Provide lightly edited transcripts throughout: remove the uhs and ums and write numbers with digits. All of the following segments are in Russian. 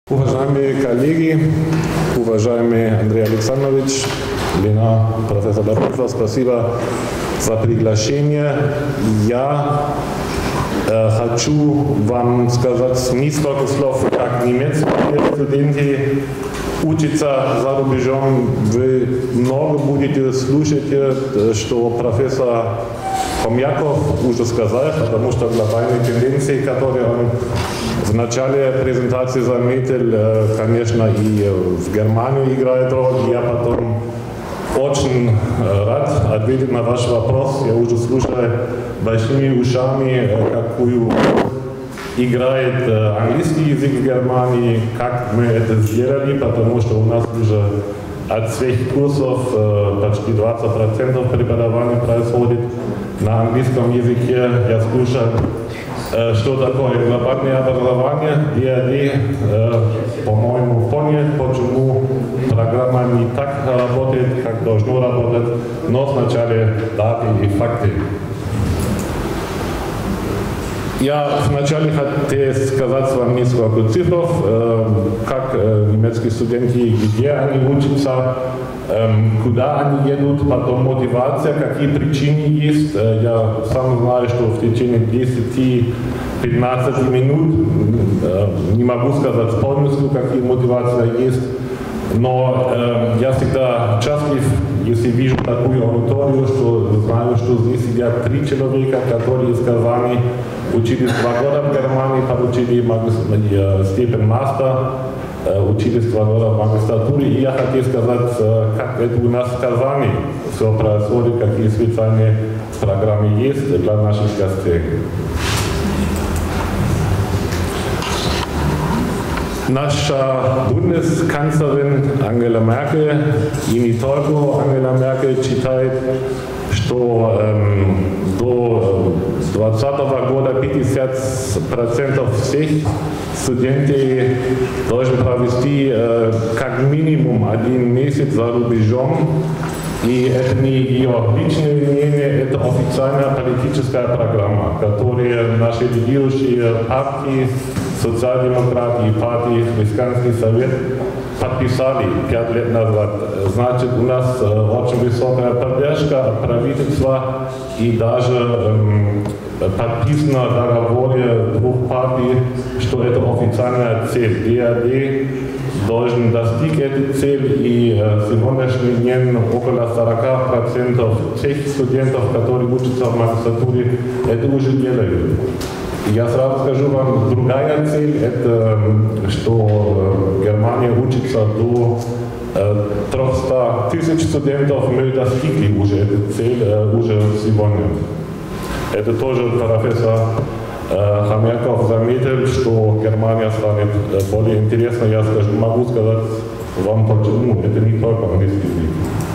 Уважаемые коллеги, уважаемый Андрей Александрович, Лена, профессор Дорогова, спасибо за приглашение. Я хочу вам сказать несколько слов, как немецкие студенты учатся за рубежом. Вы много будете слушать, что профессор Хомяков уже сказал, потому что глобальные тенденции, которые он в начале презентации заметил, конечно, и в Германии играет роль. Я потом очень рад ответить на ваш вопрос. Я уже слушаю большими ушами, какую играет английский язык в Германии, как мы это сделали, потому что у нас уже от всех курсов почти 20% преподавания происходит на английском языке. Я слушаю, что такое глобальное образование. DAD, по-моему, понял, почему программа не так работает, как должно работать, но сначала даты и факты. Я вначале хотел сказать вам несколько цифр, как немецкие студенты, где они учатся, куда они едут, потом мотивация, какие причины есть. Я сам знаю, что в течение 10-15 минут не могу сказать полностью, какие мотивации есть, но я всегда счастлив, если вижу такую аудиторию, что знаю, что здесь сидят 3 человека, которые из Казани учились 2 года в Германии, получили степень мастера, учились 2 года в магистратуре. И я хотел сказать, как это у нас в Казани все происходит, какие специальные программы есть для наших гостей. Наша Bundeskanzlerin Angela Merkel, и не только Angela Merkel, считает, что до 2020 года 50% всех студентов должны провести как минимум 1 месяц за рубежом. И это не ее личное мнение, это официальная политическая программа, которую наши лидирующие партии, социал-демократы и партии Республиканский совет подписали 5 лет назад. Значит, у нас очень высокая поддержка от правительства и даже подписано в договоре 2 партий, что это официальная цель. DAD должен достичь этой цели, и сегодняшний день около 40% всех студентов, которые учатся в магистратуре, это уже делают. Я сразу скажу вам, другая цель, это что Германия учится до 300 тысяч студентов, мы достигли уже эту цель уже сегодня. Это тоже профессор Хомяков заметил, что Германия станет более интересной. Я могу сказать вам почему, это не только английский язык.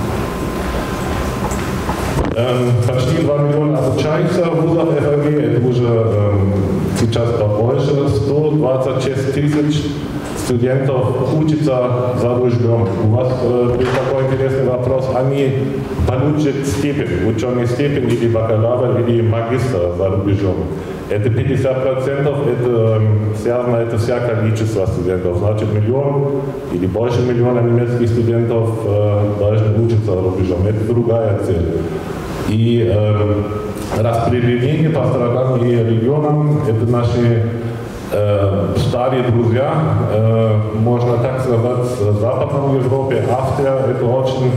Почти 2 миллиона обучающихся в вузах ФРГ, это уже сейчас побольше, 126 тысяч студентов учатся за рубежом. У вас есть такой интересный вопрос, они получат степень, ученую степень или бакалавр, или магистра за рубежом. Это 50%, это связано, это вся количество студентов. Значит, 1 миллион или больше миллиона немецких студентов должны учиться за рубежом. Это другая цель. И распределение по странам и регионам, это наши старые друзья, можно так сказать, в Западной Европе, Австрия, это очень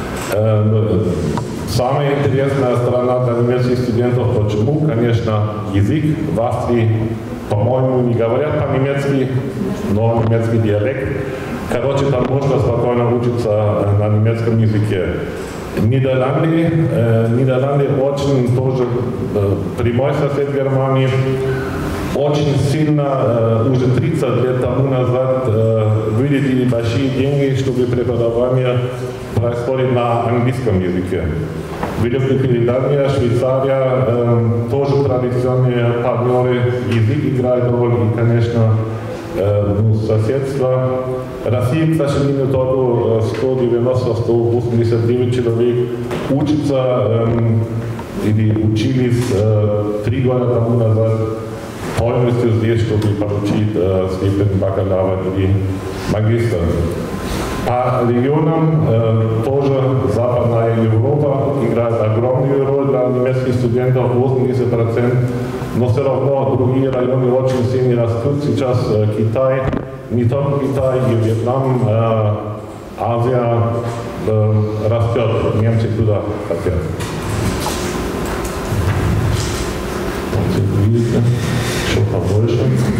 самая интересная страна для немецких студентов. Почему? Конечно, язык в Австрии, по-моему, не говорят по-немецки, но немецкий диалект. Короче, там можно спокойно учиться на немецком языке. Нидерланды очень тоже прямой сосед Германии, очень сильно, уже 30 лет тому назад выделили большие деньги, чтобы преподавание происходит на английском языке. Великобритания, Швейцария, тоже традиционные партнеры, язык играет роль и, конечно, соседство. Россия, к сожалению, только 190-189 человек учатся или учились 3 года тому назад полностью здесь, чтобы получить степень бакалавра или магистра. По регионам тоже Западная Европа играет огромную роль для немецких студентов, 80%, но все равно другие районы очень сильно растут. Сейчас Китай, не только Китай, и Вьетнам, Азия растет, немцы туда хотят. Вот видите, еще побольше.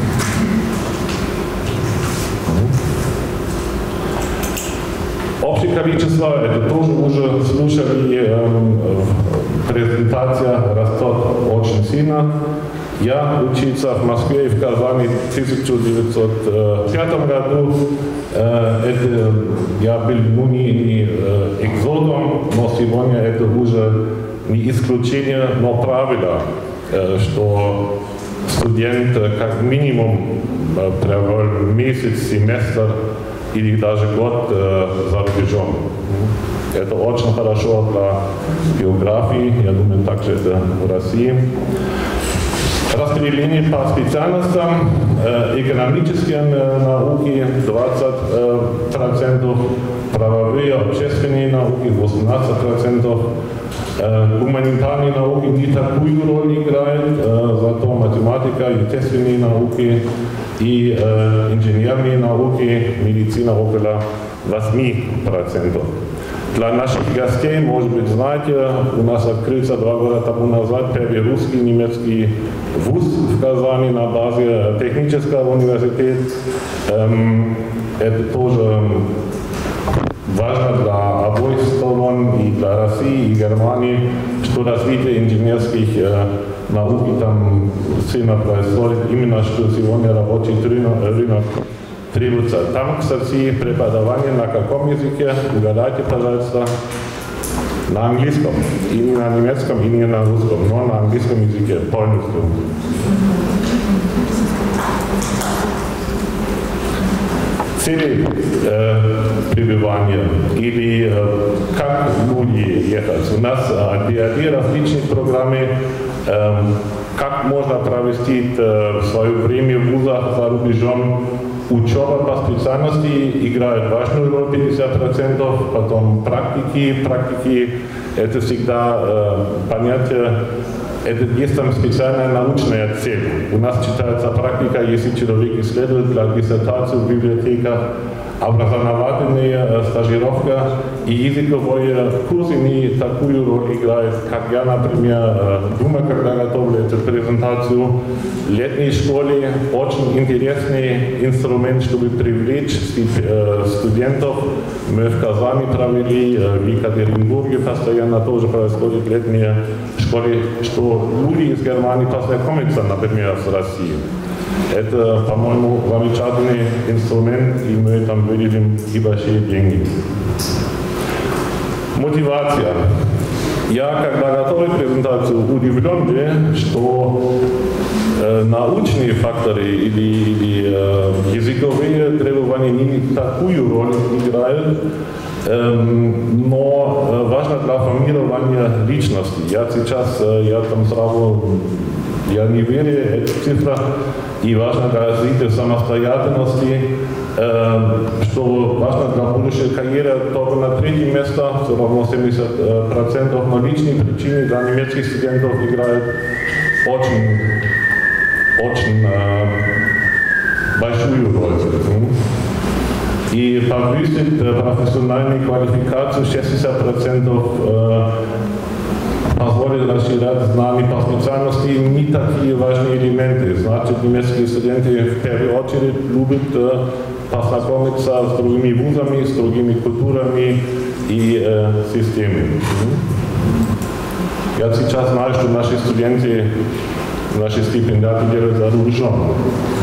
Общее количество, это тоже уже слушали, презентация растет очень сильно. Я учился в Москве и в Казани в 1905 году. Это я был не экзотом, но сегодня это уже не исключение, но правило, что студент как минимум провел месяц, семестр или даже год за рубежом. Это очень хорошо для географии, я думаю, также это в России. Распределение по специальностям, экономические науки 20%, правовые, общественные науки 18%, гуманитарные науки не такую роль играют, зато математика, естественные науки и инженерные науки, медицина около 8%. Для наших гостей, может быть, знаете, у нас открылся 2 года тому назад первый русский немецкий вуз в Казани на базе технического университета. Это тоже важно для обоих сторон, и для России, и Германии, что развитие инженерских наук там сильно происходит, именно что сегодня рабочий рынок требуется. Там, кстати, преподавание на каком языке? Угадайте, пожалуйста. На английском. И не на немецком, и не на русском, но на английском языке полностью. Цели пребывания или как люди ехать. У нас две различные программы, как можно провести свое время в вузах за рубежом. Учеба по специальности играет важную роль, 50%, потом практики, это всегда понятие, это есть там специальная научная цель. У нас читается практика, если человек исследует для диссертации в библиотеках, образовательная стажировка и языковые курсы не такую роль играют, как я, например, думаю, когда готовлю эту презентацию. В летней школе очень интересный инструмент, чтобы привлечь студентов. Мы в Казани провели, в Екатеринбурге постоянно тоже происходит летние школы, что люди из Германии познакомятся, например, с Россией. Это, по-моему, замечательный инструмент, и мы там выделим и большие деньги. Мотивация. Я, когда готовил презентацию, удивлен, что научные факторы или языковые требования не такую роль играют, но важно для формирования личности. Я там сразу, я не верю в эту цифру, и важно для развития самостоятельности, что важно для будущей карьеры, только на 3-е место, все равно 70%, но личные причины для немецких студентов играют очень большую роль. И повысить профессиональную квалификацию 60% позволит расширять знания по специальности, не такие важные элементы. Значит, немецкие студенты в первую очередь любят познакомиться с другими вузами, с другими культурами и системами. Я сейчас знаю, что наши студенты, наши стипендиаты делают за рубежом.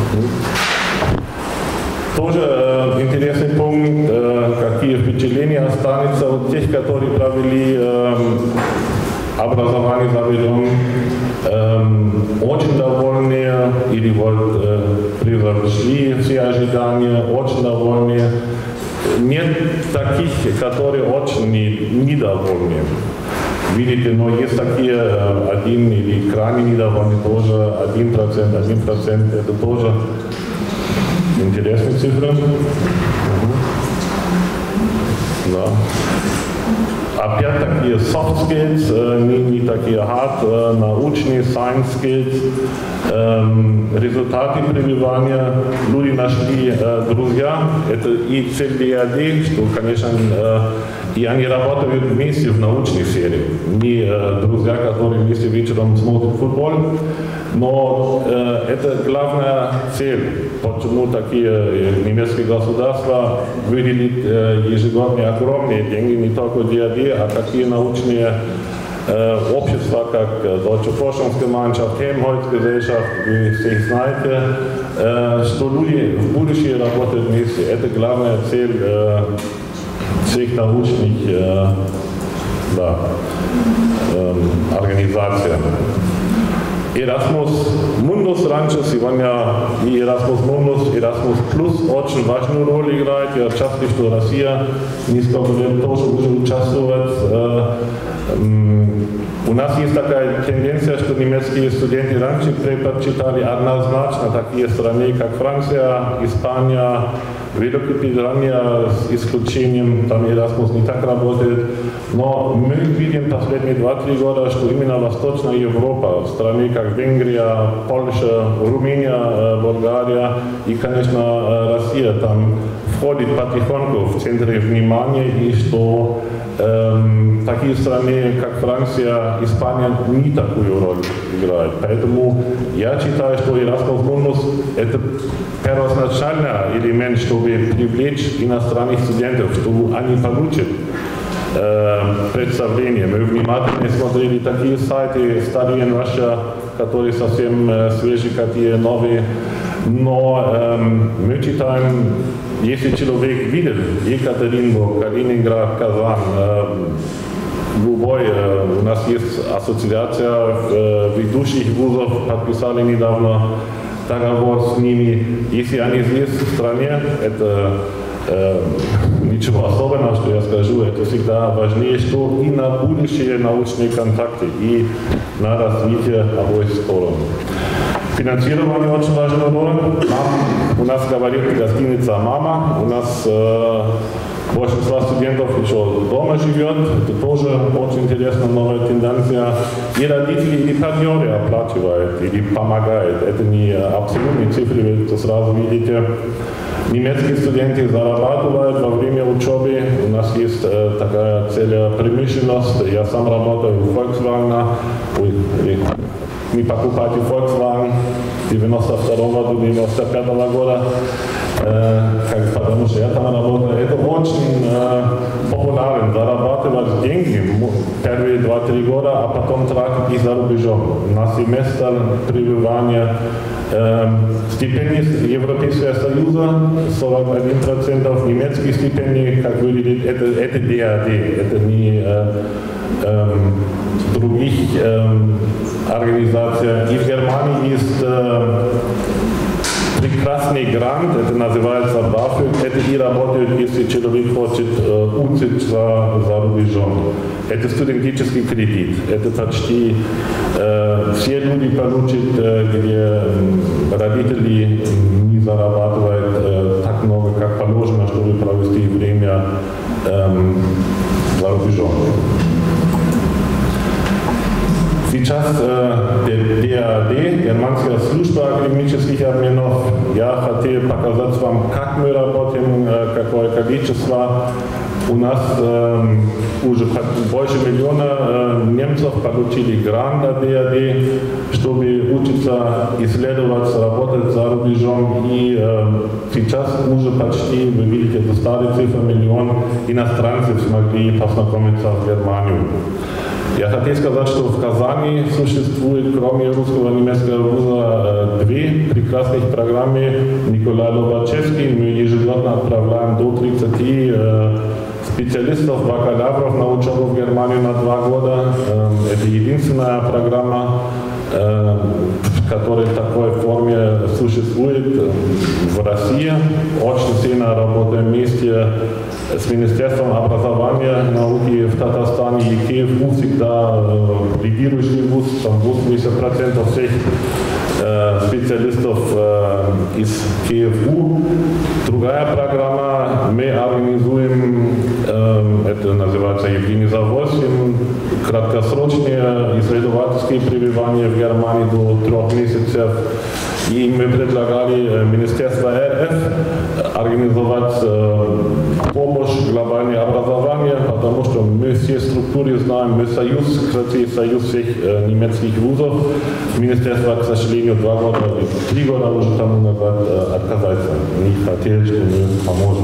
Тоже интересный пункт, какие впечатления останутся от тех, которые провели образование за рубежом, очень довольны или вот превзошли все ожидания, очень довольны. Нет таких, которые очень недовольны. видите, но есть такие один или крайне недавно тоже 1%, это тоже интересные цифры. Да. Опять такие soft skills, не такие hard, научные science skills, результаты пребывания. Люди нашли друзья, это и цель DAD, что, конечно, и они работают вместе в научной сфере. Не друзья, которые вместе вечером смотрят футбол, но это главная цель, почему такие немецкие государства выделят ежегодно огромные деньги, не только DAD, а такие научные общества, как Deutsche Forschungsgemeinschaft, Helmholtz-Gesellschaft, вы все знаете, что люди в будущем работают вместе. Это главная цель всех научных организаций. Erasmus Mundus раньше, сегодня и Erasmus Mundus, Erasmus Plus очень важную роль играет. Я часто, что Россия несколько лет тоже уже участвует. У нас есть такая тенденция, что немецкие студенты раньше предпочитали однозначно такие страны, как Франция, Испания, Великобритания, с исключением, там Erasmus не так работает. Но мы видим последние 2-3 года, что именно Восточная Европа, страны как Венгрия, Польша, Румыния, Болгария и, конечно, Россия там входит потихоньку в центре внимания, и что такие страны, как Франция, Испания, не такую роль играют. Поэтому я считаю, что Erasmus Mundus – это первоначальный элемент, чтобы привлечь иностранных студентов, чтобы они получат представление. Мы внимательно смотрели такие сайты, старые наши, которые совсем свежие, какие новые. Но мы читаем, если человек видит Екатеринбург, Калининград, Казань, любой, у нас есть ассоциация ведущих вузов, подписали недавно договор с ними. Если они здесь в стране, это ничего особенного, что я скажу, это всегда важнее, что и на будущие научные контакты, и на развитие обоих сторон. Финансирование очень важная роль. У нас говорит гостиница «Мама», у нас большинство студентов еще дома живет, это тоже очень интересная новая тенденция. И родители, или партнеры оплачивают, или помогают. Это не абсолютные цифры, вы это сразу видите. Немецкие студенты зарабатывают во время учебы. У нас есть такая целая промышленность. Я сам работаю в Volkswagen. Мы покупали Volkswagen 92-95 года, потому что я там работаю. Это очень популярно, зарабатывать деньги первые 2-3 года, а потом тратить их за рубежом. На семестр пребывания. Стипендии Европейского Союза 41%, немецкие стипендии, как вы видите, это DAD, это не других организаций. И в Германии есть прекрасный грант, это называется BAföG, это и работает, если человек хочет учиться за рубежом. Это студенческий кредит, это почти все люди получат, где родители не зарабатывают так много, как положено, чтобы провести время за рубежом. Сейчас DAD, Германская служба академических обменов, я хотел показать вам, как мы работаем, какое количество. У нас уже больше миллиона немцев получили грант от DAD, чтобы учиться, исследовать, работать за рубежом. И сейчас уже почти, вы видите, это старая цифра, миллион иностранцев смогли познакомиться с Германией. Я хотел сказать, что в Казани существует, кроме русского и немецкого вуза, две прекрасных программы. Николай Лобачевский, мы ежегодно отправляем до 30 специалистов, бакалавров на учебу в Германию на 2 года. Это единственная программа, которая в такой форме существует в России. Очень сильно работаем вместе с Министерством образования и науки в Татарстане. И КФУ всегда лидирующий вуз, там 80% всех специалистов из КФУ. Другая программа, мы организуем, это называется Евгений Завосин, краткосрочные исследовательские пребывания в Германии до 3 месяцев. И мы предлагали Министерству РФ организовать помощь глобального образования, потому что мы все структуры знаем, мы союз, кстати, союз всех немецких вузов. Министерство, к сожалению, 2 года, 3 года уже тому назад отказаться. Не хотели, что мы поможем.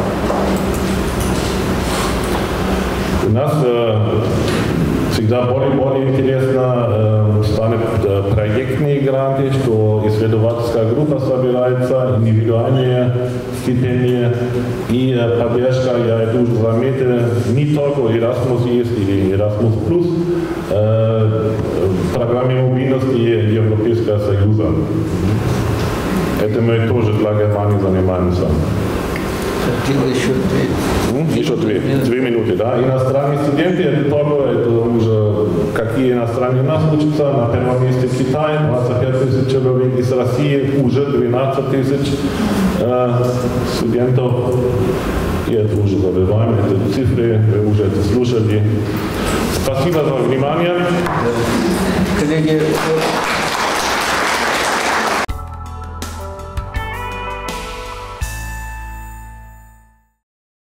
У нас всегда более интересно станет проектные гранты, что исследовательская группа собирается, индивидуальные стипендии и поддержка, я это уже заметил, не только Erasmus есть или Erasmus+, программе мобильности Европейского Союза. Это мы тоже для Германии занимаемся. Еще 2 минуты, да. Иностранные студенты, это уже какие иностранные у нас учатся. На первом месте Китай, 25 тысяч человек, из России уже 12 тысяч студентов. И это уже забываем, это цифры, вы уже это слушали. Спасибо за внимание. Коллеги,